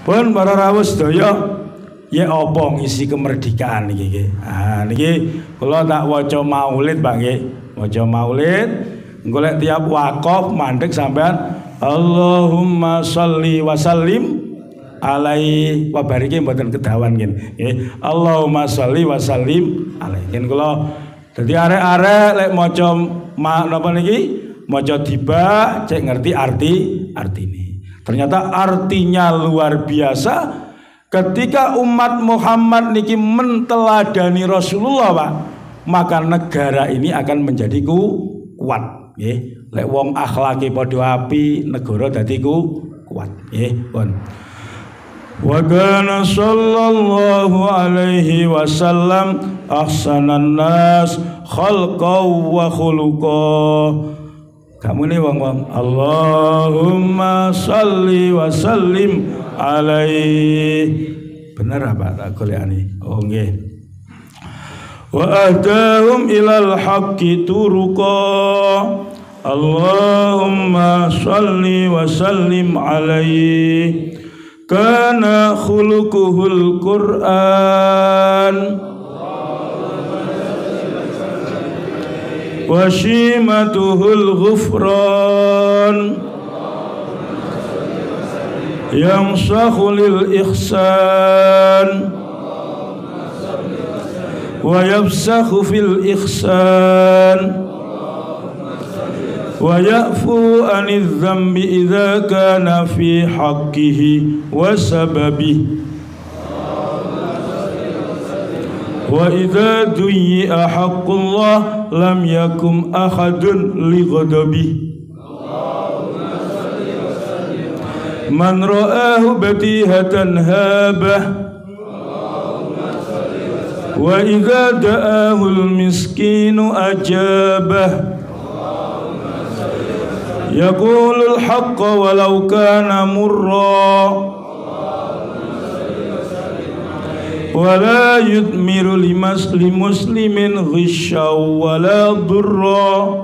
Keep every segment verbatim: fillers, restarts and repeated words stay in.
Pun para rawuh sedaya, ya apa ngisi kemerdekaan niki nggih. Ah niki kula tak waca maulid Pak nggih. Waca maulid engko lek tiap wakaf mandeg sampean Allahumma sholli wa sallim alaihi wa bariki mboten kedawan nggih. Allahumma sholli wa sallim alaihi. Ken kula dadi arek-arek lek maca napa niki maca tiba cek ngerti arti artine. Ternyata artinya luar biasa ketika umat Muhammad niki menteladani Rasulullah Pak, maka negara ini akan menjadi kuat nggih. Lek wong akhlake padha api, negara dadi kuat nggih, pun. Wa kana sallallahu alaihi wasallam ahsanan nas khalqan wa khuluqan. Kamu nih wong-wong Allahumma sholli wa sallim alaihi. Bener apa tak golekane? Oh nggih. Wa ahdahum ilal haqqi turuqa. Allahumma sholli wa sallim alaihi. Kana khuluquhul Qur'an wa shimatuhul ghufran yamsahu lil ihsan wa yafsahu fil ihsan wa ya'fu anidz dzambi idza kana fi haqqihi wa sababihi wa idza duyi'a haqqullah lam yakum ahadun li ghadabi. Man ra'ahu batihatan habah wa idza da'ahu al-miskinu ajabah. Yaqulul haqqa walau kana murra wala yudmiru limas limuslimin ghishaw wala durra.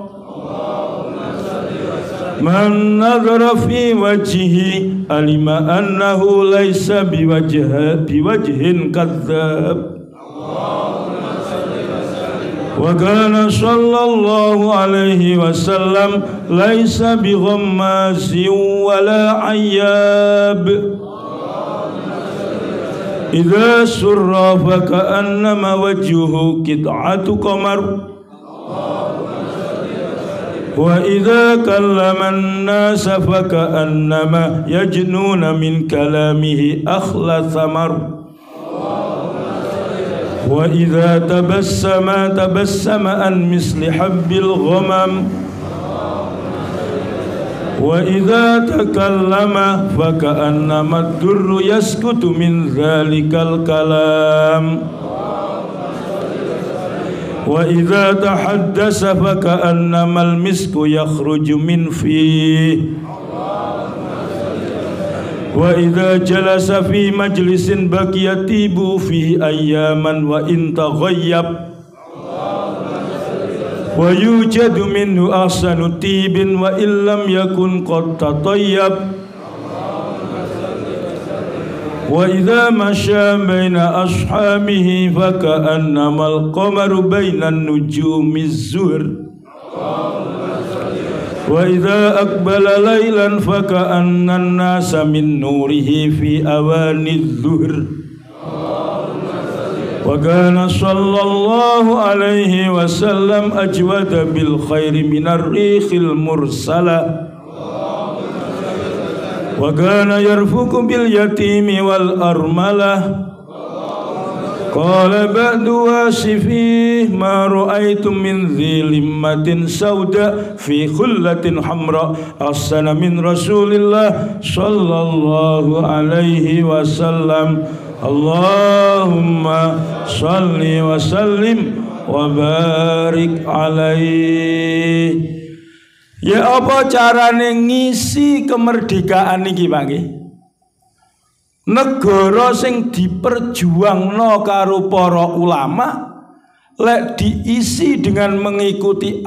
Man nadhara fi wajhihi alima annahu laysa biwajha biwajhin kadzdzab. Wa kana sallallahu alaihi wasallam laysa bighammazin wala ayyab. Idza surra fa ka'annama wajhuhu qit'atu qamar wa idza kallama an-nasa fa ka'annama yajnuna min kalamihi akhla thamar wa idza tabassama tabassama an misli habbil ghamam wa idza takallama fa ka'annama ad-durru yaskutu min dzalikal kalam wa idza tahaddasa fa ka'annama al-misku yakhruju min fihi wa idza jalasa fi majlisin baqiya tibu fihi ayyaman wa in taghayyab wa yujadu minhu ahsanu tibin wa illam yakun qad tatayyab wa idza masya baina ashabihi fa ka'annama al-qamaru baina an-nujumiz zuhr wa idza aqbala laylan fa ka'anna an-nasa min nurihi fi awaniz zuhr. Wa kana sallallahu alaihi wasallam ajwada bil khairi minar rihil mursala wa kana yarfuqu bil yatimi wal armalah. Qala ba'du wasifi ma ra'aytum min dhilimmatin sauda fi khullatin hamra ahsana min Rasulillah sallallahu alaihi wasallam. Allahumma sholli wa sallim wa barik alaihi. Ya apa carane ngisi kemerdekaan iki Pak nggih? Negara sing diperjuangno karo para ulama lek diisi dengan mengikuti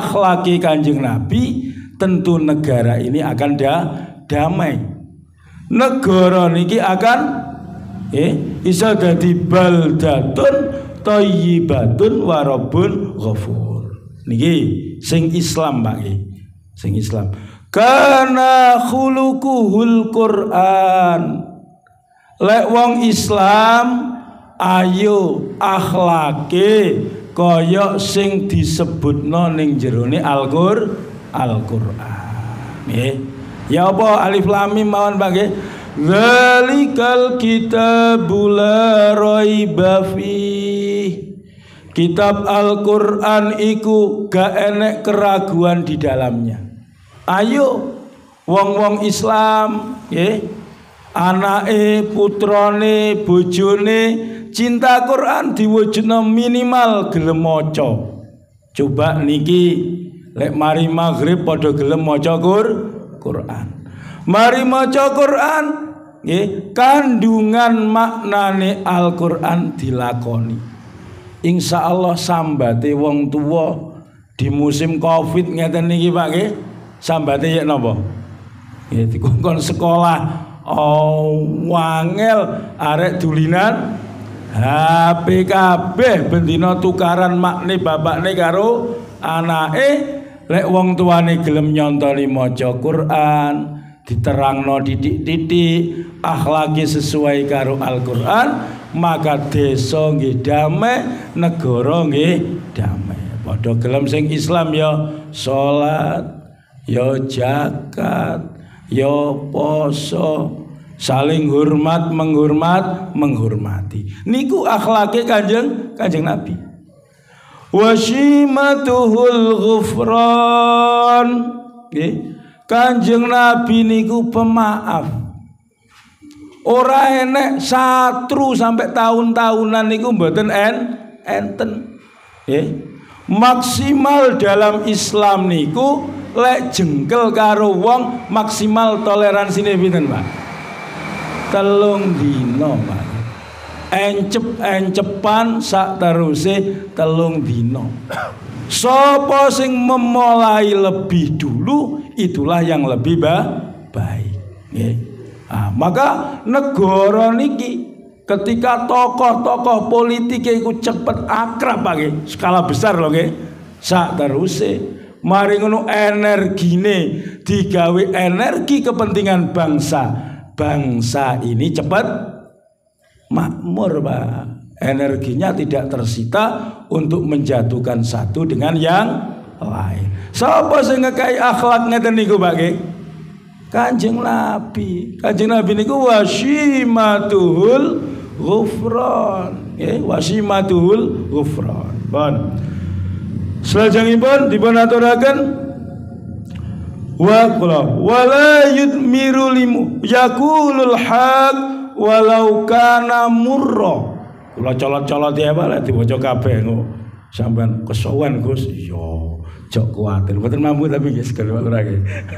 akhlak-akhlaki Kanjeng Nabi, tentu negara ini akan da damai. negara niki akan eh isa dadi baldatun thayyibatun wa rabbun ghafur. Niki sing Islam Pak nggih. Sing Islam. Kana khuluquhul Quran. Lek wong Islam ayo akhlake kaya sing disebutno ning jerone Al-Qur'an. Al-Qur'an. Nggih. Ya apa alif lam mim mawon Pak nggih. Zalikal kitabul la raiba fi. Kitab Al-Qur'an iku gak enek keraguan di dalamnya. Ayo wong-wong Islam nggih, anake, putrane, bojone cinta Quran diwujudno minimal gelem maca. Coba niki lek mari maghrib padha gelem maca Quran. Mari maca Quran nggih, kandungan maknane Al-Qur'an dilakoni. Insya Allah sambate wong tua di musim Covid ngeten niki Pak nggih. Sambate ya napa? Nggih dikongkon sekolah. Oh, wangel arek dulinan H P kabeh bendina tukaran makne bapakne karo anake. Lek wong tuane gelem nyontoni maca Quran, diterangno titik-titik akhlaki sesuai karo Al-Qur'an, maka desa nggih damai, negara nggih damai. Padha gelem sing Islam ya salat, ya zakat, ya poso, saling hormat, menghormat, menghormati. Niku akhlake Kanjeng Kanjeng Nabi. Wasimatuhul ghufran. Nggih. Kanjeng Nabi niku pemaaf. Ora enek satru sampai tahun-tahunan niku mboten en enten. Nggih. Maksimal dalam Islam niku lek jengkel karo wong maksimal toleransine pinten, Pak? Telung dina, Pak. Encep-encepan sak teruse telung dina. Sapa sing memulai lebih dulu itulah yang lebih baik. Nggih. Nah, maka negara niki ketika tokoh-tokoh politik iku cepet akrab Pak nggih, skala besar lho nggih. Sak teruse mari ngono energine digawe energi kepentingan bangsa. Bangsa ini cepat makmur Pak. Energinya tidak tersita untuk menjatuhkan satu dengan yang lain. Sapa sing ngekai akhlak ngeten niku Pak nggih? Kanjeng Nabi. Kanjeng Nabi niku wasimatuhul ghufran. Nggih, wasimatuhul ghufran. Pun. Salajengipun dipun aturaken wa qala wala yudmiru limu yaqulul haq walau kana murra. Kula colot-colot ya Pak lek diwaca kabeh engko sampean kesowan Gus. Iya, jok kuwatir. Mboten mampu tapi nggih segel kula nggih.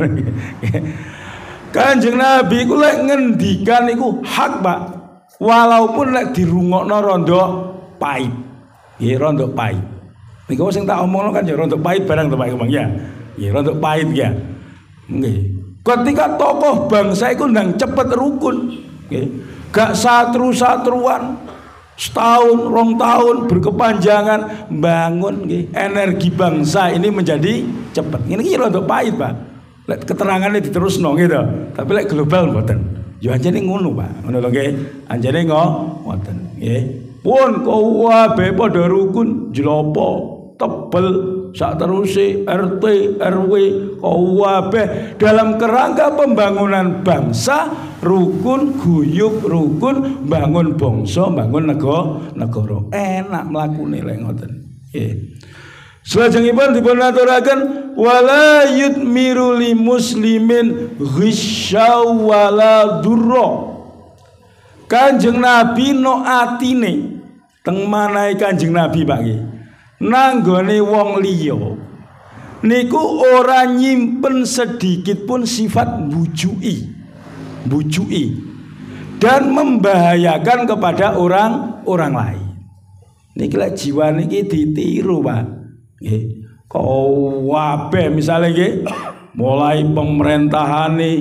Kanjeng Nabi ku lek ngendikan iku hak Pak. Walaupun lek dirungokno rondo pahit. Nggih, rondo pahit. Niku sing tak omongno kan ya rondo pahit barang to Pak Kemang ya. Nggih, rondo pahit ya. Nggih. Ketika tokoh bangsa iku ndang cepet rukun, nggih. Gak satru-satruan. Setahun, rong tahun berkepanjangan bangun nggih. Energi bangsa ini menjadi cepat. Ini kira untuk pahit Pak. Lek keterangannya diterusno gitu. Tapi lek global mboten. Yo anjene ngono Pak. Ngono lho nggih. Anjene ngoten nggih. Pun kabeh padha rukun jlopo tebel sak teruse R T R W kabeh dalam kerangka pembangunan bangsa, rukun guyub rukun bangun bangsa bangun negara negara enak mlakune lek ngoten nggih. Salajengipun dipun aturaken wala yudmiru li muslimin ghisya wala durra. Kanjeng Nabi no atine teng manahe Kanjeng Nabi Pak nggih. Nanggone wong liya niku ora nyimpen sedikit pun sifat bujui, bujui dan membahayakan kepada orang-orang lain. Niki lek jiwa niki ditiru Pak. Nggih. Kabeh misale nggih mulai pemerintahane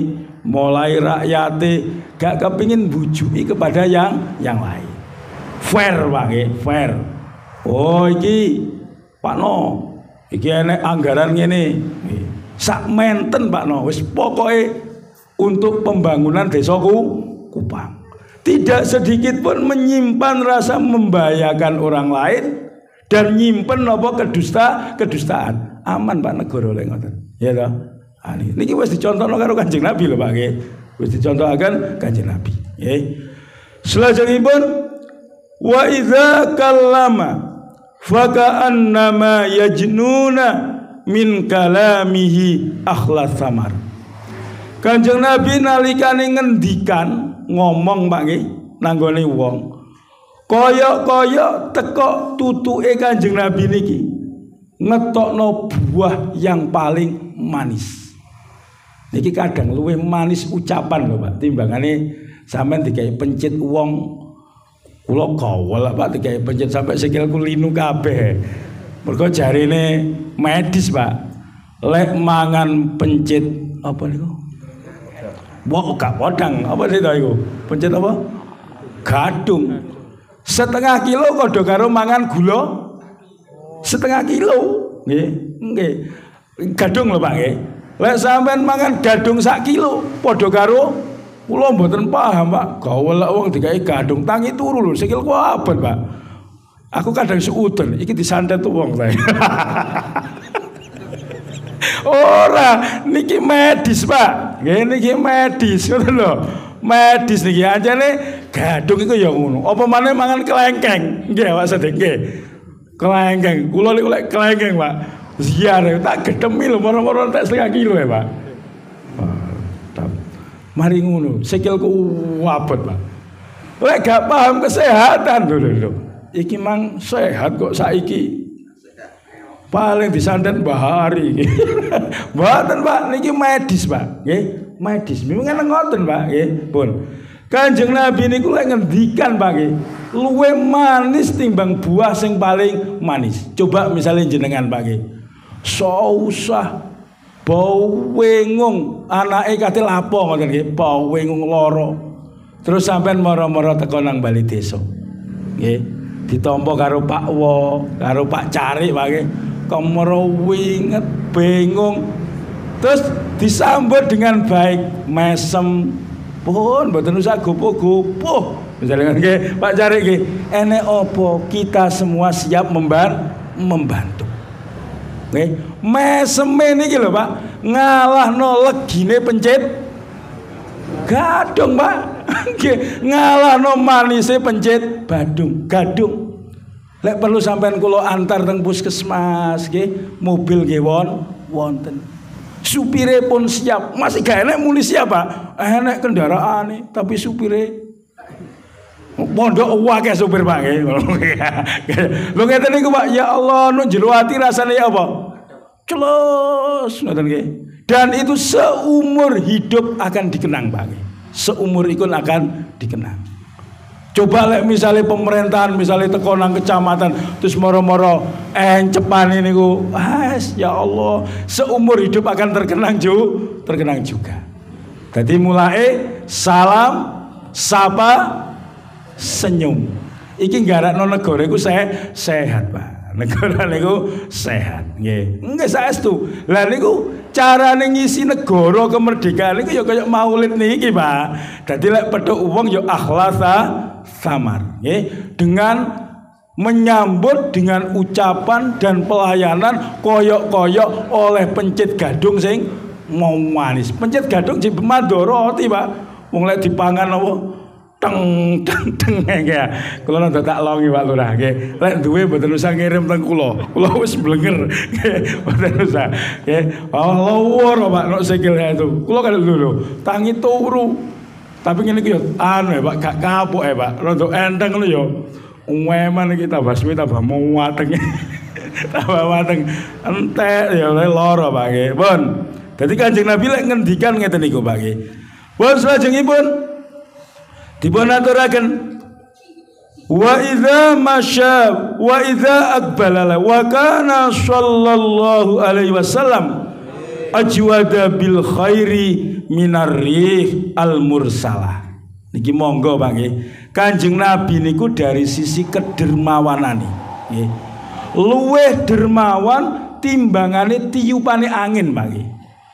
mulai rakyate gak kepingin bujuki kepada yang yang lain. Fair Pak nggih, fair. Oh iki Pak No, iki enek anggaran ngene. Sak menten Pak No, wis pokoke untuk pembangunan desa Kupang. Tidak sedikit pun menyimpan rasa membahayakan orang lain dan nyimpen apa kedusta kedustaan. Aman Pak negara lek ngoten. Ya toh. Ah niki wis dicontohno karo Kanjeng Nabi lho Pak nggih. Wis dicontohaken Kanjeng Nabi. Nggih. Selajengipun wa idza kallama faka'annama yajnuna min kalamihi akhlas samar. Kanjeng Nabi nalikane ngendikan ngomong Pak nggih nanggone wong kaya-kaya teko tutuke Kanjeng Nabi niki ngetokno buah yang paling manis. Niki kadang luwih manis ucapan lho Pak timbangane sampean digawe pencit wong. Kula kawal Pak digawe pencit sampai sikilku linu kabeh. Mergo jarine medis Pak. Lek mangan pencit apa niku? Wah, gak podang, apa sih itu? Pencet apa? Gadung. Setengah kilo kodo karo mangan gula. Setengah kilo, nggih, nggih. Gadung lho Pak nggih. Lek sampean mangan gadung sak kilo, padha karo kula mboten paham Pak. Gawelek wong dikai gadung tangi turu lho, sikilku abot Pak. Aku kadang seuden, iki disantet wong saya. Ora, niki medis Pak. Nggih niki medis ngoten lho. Medis niki anjane gadung iku ya ngono. Apa maneh mangan kelengkeng. Nggih Pak sedek nggih. Kelengkeng. Kula niku lek kelengkeng Pak. Ziar tak gedemi lho moro-moro tak setengah kilo ya Pak. Mari ngono, sikilku abot Pak. Lek gak paham kesehatan lho lho. Iki mang sehat kok saiki. Paling disantet bahari. Mboten Pak, niki medis Pak, nggih. Medis. Memang ngoten Pak, nggih. Pun. Kanjeng Nabi niku lek ngendikan Pak nggih, luwih manis timbang buah sing paling manis. Coba misalnya jenengan Pak nggih. Sausah bau wengung, anake kate lapo ngoten nggih, bau wengung loro. Terus sampean moro-moro teko nang bali desa. Nggih. Ditampa karo Pak Wo, karo Pak Cari Pak nggih. Komoro winget bingung terus disambut dengan baik mesem pun mboten usah gopo-gopo misalnya nggih Pak Cari nggih enek opo kita semua siap memban membantu nggih meseme niki lho Pak ngalahno legine pencit gadung Pak nggih ngalahno manise pencit badung gadung. Lek perlu sampean kula antar teng puskesmas nggih, mobil nggih won wonten. Supire pun siap, masih gak enek muni siap Pak. Enek kendaraane tapi supire pondok akeh supir Pak nggih. Lho ngeten niku Pak, ya Allah nu jero ati rasane apa? Celus ngoten nggih. Dan itu seumur hidup akan dikenang Pak nggih. Seumur ikun akan dikenang. Coba lek misalnya pemerintahan misalnya teko nang kecamatan terus moro-moro encepan ini ku, as ya Allah seumur hidup akan terkenang ju, terkenang juga. Jadi mulai salam, sapa, senyum. Iki nggarakno negara iku se sehat Pak. Negara niku sehat. Nggih. Nggih saestu. Lah niku carane ngisi negara kemerdekaan niku ya kaya maulid niki Pak. Dadi lek pedhok wong ya akhlasa samar, nggih, dengan menyambut dengan ucapan dan pelayanan koyok-koyok oleh pencit gadung sing mau manis. Pencit gadung sing madharati Pak. Wong lek dipangan apa teng teng teng nggih. Kula ndak tak longi Pak Lurah nggih. Lek duwe mboten usah ngirim teng kula. Kula wis blenger nggih, mboten usah. Nggih. Lawur Pak nek sikil itu. Kula kan lho tangi turu. Tapi ngene iki yo anu ya Pak, gak kapuk ya Pak. Rada enteng lho yo. Uweman iki tambah suwi tambah muateng. Tambah mateng. Entek ya lara Pak nggih. Pun. Dadi Kanjeng Nabi lek ngendikan ngeten niku Pak nggih. Pun salajengipun dipun aturaken wa idza masya wa idza aqbala wa kana sallallahu alaihi wasallam ajwada bil khairi minarrih al-mursalah. Niki monggo Pak nggih. Kanjeng Nabi niku dari sisi kedermawanane nggih. Luwih dermawan timbangane tiupane angin Pak nggih.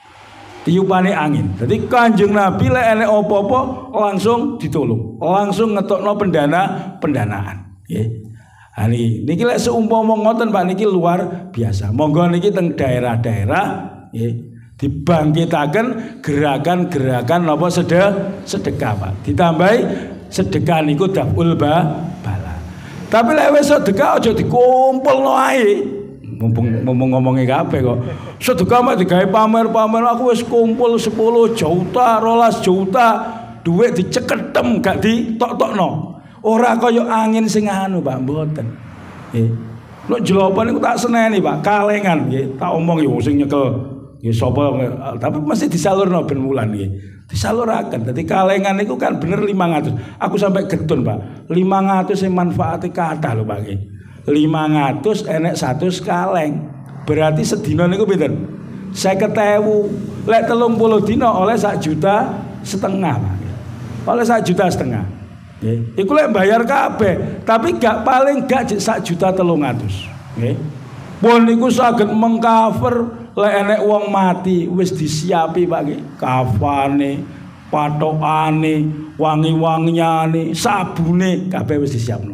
Tiupane angin. Jadi Kanjeng Nabi lek enek apa-apa langsung ditolong, langsung ngetokno pendana pendanaan. Nggih. Ha niki niki lek seumpama ngoten Pak niki luar biasa. Monggo niki teng daerah-daerah nggih dibangkitaken gerakan-gerakan apa sedekah Pak. Ditambahi sedekah niku daful ba bala. Tapi lek wis sedekah aja dikumpulno ae. Mumpung mumpung ngomongi kabeh kok. Sedekah mek digawe pamer-pamer aku wis kumpul sepuluh juta, dua belas juta, duit diceketem gak ditok-tokno. Ora kaya angin sing anu Pak mboten. Nggih. Nek jelopan niku tak seneni Pak, kalengan nggih. Tak omong yo sing nyekel nggih sapa tapi mesti disalurno ben wulan nggih. Disaluraken. Dadi kalengan niku kan bener lima ratus. Aku sampai getun Pak. lima ratus sing manfaate kathah lho Pak nggih. lima ratus enek seratus kaleng. Berarti sedina niku pinten? seket ewu. Lek telung puluh dina oleh sak juta setengah Pak. Oleh sak juta setengah. Nggih. Iku lek bayar kabeh, tapi gak paling gak sak juta telung atus. Nggih. Pun niku saged mengcover lek enek wong mati wis disiapi Pak nggih. Kafane, patokane, wangi-wangiane, sabune kabeh wis disiapno.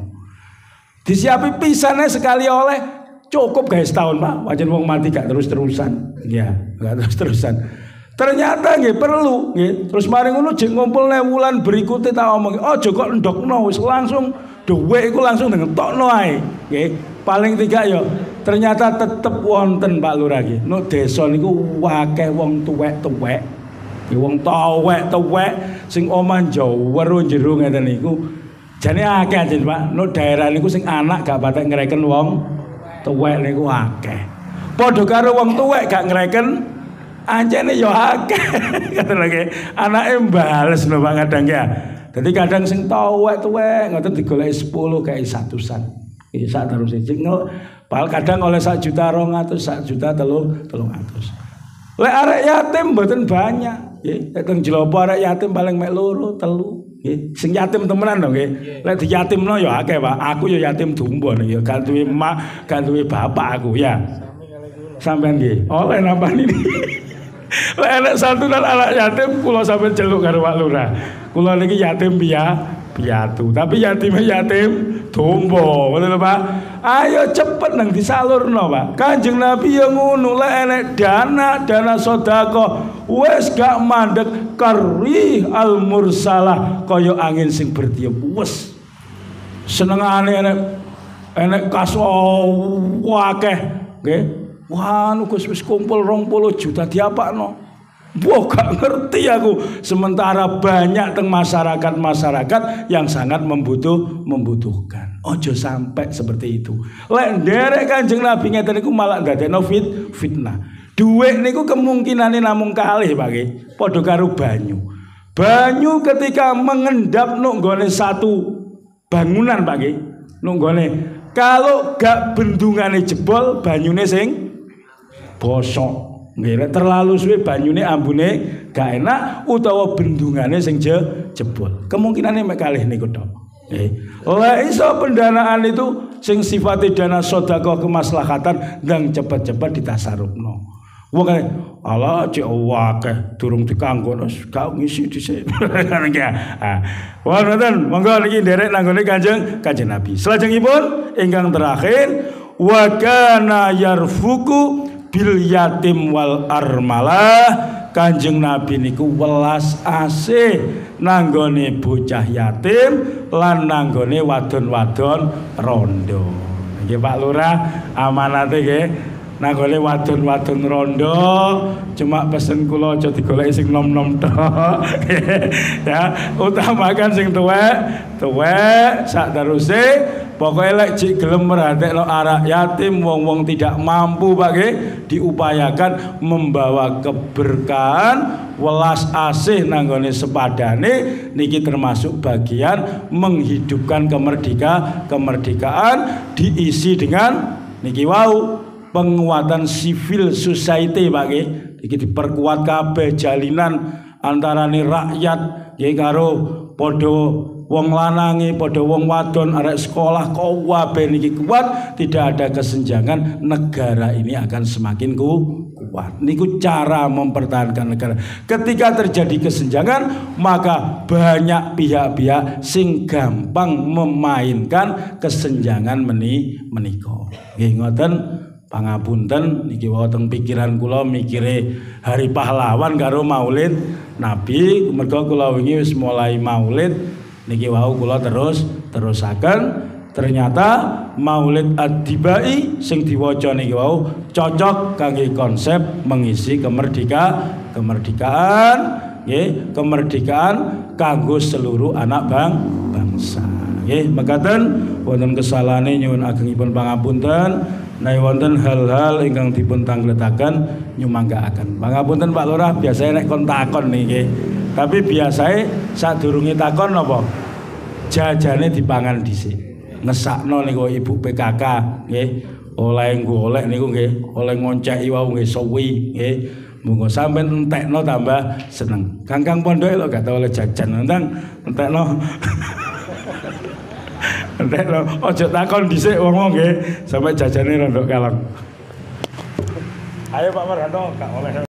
Disiapi pisane sekali oleh cukup guys tahun Pak. Wajan wong mati gak terus-terusan. Ya, gak terus-terusan. Ternyata nggih perlu nggih. Terus mari ngono jek ngumpulne wulan berikutnya tak omong, aja kok ndokno wis langsung dhuwit iku langsung ngetokno ae. Nggih. Paling tiga yo ternyata tetep wonten Pak Lurah nggih. Nek desa niku akeh wong tuwek-tuwek. Nggih wong tuwek-tuwek sing omah jawero jero ngeten niku. Jane akeh ajen Pak. Nek daerah niku sing anak gak patek ngreken wong tuwek niku akeh. Padha karo wong tuwek gak ngreken anjene yo akeh. Ngoten lho nggih. Anake mbales lho Pak kadang ya. Dadi kadang sing tuwek-tuwek ngoten digoleki sepuluh kae satusan. Iki sak terus sing padahal kadang oleh sak juta rong atus, sak juta telung telung atus. Lek arek yatim mboten banyak, nggih. Teng Jelopo arek yatim paling mek loro, telu. Sing yatim temenan dong nggih. Lek diyatimno ya akeh Pak. Aku ya yatim dumbo nggih. Gak duwe mak, gak duwe bapak aku ya. Sampeyan nggih. Oleh nambah ini. Lek enek santunan anak yatim kula sampeyan celuk karo Pak Lurah. Kula niki yatim piya piatu. Tapi yatime yatim dumbo. Ngoten lho Pak. Ayo cepet nang disalurno Pak. Kanjeng Nabi ya ngono lek enek dana dana sedekah wis gak mandek karih al mursalah kaya angin sing bertiup wis senengane enek enek kaso akeh nggih wah nu Gus wis kumpul rong puluh juta diapakno wah gak ngerti aku sementara banyak teng masyarakat-masyarakat yang sangat membutuh membutuhkan ojo sampai seperti itu lek nderek Kanjeng Nabi ngeten niku malah ndadekno fit fitnah. Duit niku kemungkinane namung kalih Pak nggih. Padha karo banyu. Banyu ketika mengendap nuk nggone satu bangunan Pak nggih. Nuk nggone kalau gak bendungane jebol banyune sing bosok. Nggih, terlalu suwe banyune ambune gak enak utawa bendungane sing je, jebol. Kemungkinane mek kalih niku tok. Nggih. Lah iso pendanaan itu sing sifatnya dana sedekah kemaslahatan dan cepet-cepet ditasarufno. Wong ala cek akeh durung dikanggo gak ngisi dhisik. Ah. Wonten monggo niki nderek nanggone Kanjeng Kanjeng Nabi. Salajengipun ingkang terakhir wa kana yarfuku bil yatim wal armalah. Kanjeng Nabi niku welas asih nanggone bocah yatim lan nanggone wadon-wadon rondo. Nggih Pak Lurah amanate nggih. Nanggone wadon-wadon rondo cuma pesen kula aja digoleki sing nom-nom tok. Ya, utamakan sing tuwek, tuwek sak teruse pokoke lek jek gelem merhatekno anak yatim wong-wong tidak mampu Pak nggih diupayakan membawa keberkahan welas asih nanggone sepadane niki termasuk bagian menghidupkan kemerdeka kemerdekaan diisi dengan niki wau penguatan civil society Pak nggih iki diperkuat kabeh jalinan antarane rakyat nggih karo padha wong lanangi, padha wong wadon, arek sekolah kabeh niki kuat, tidak ada kesenjangan, negara ini akan semakin kuat. Niku cara mempertahankan negara. Ketika terjadi kesenjangan, maka banyak pihak-pihak sing gampang memainkan kesenjangan meni menika. Nggih ngoten, pangapunten niki wonten pikiran kula mikire Hari Pahlawan karo Maulid Nabi, mergo kula wingi wis mulai Maulid niki wau kula terus terusaken. Ternyata Maulid Ad-Dibai sing diwaca niki wau cocok kangge konsep mengisi kemerdeka kemerdekaan nggih, kemerdekaan kanggo seluruh anak bang bangsa. Nggih, mekaten wonten kesalahane nyuwun agengipun pangapunten. Nek wonten hal-hal ingkang dipun tangletaken nyumanggaaken. Pangapunten Pak Lurah, biasanya nek kon takon niki. Tapi biasanya sadurunge takon napa? Jajane dipangan dhisik. Ngesakno niku Ibu P K K nggih. Oleh golek niku nggih, oleh ngonceki wau nggih suwi nggih. Monggo sampean entekno tambah seneng. Kangkang pondoke lho gak tau oleh jajan, enteng entekno. Entekno aja takon dhisik wong-wong nggih, sampai jajane rondok kalong. Ayo Pak Marhanto gak oleh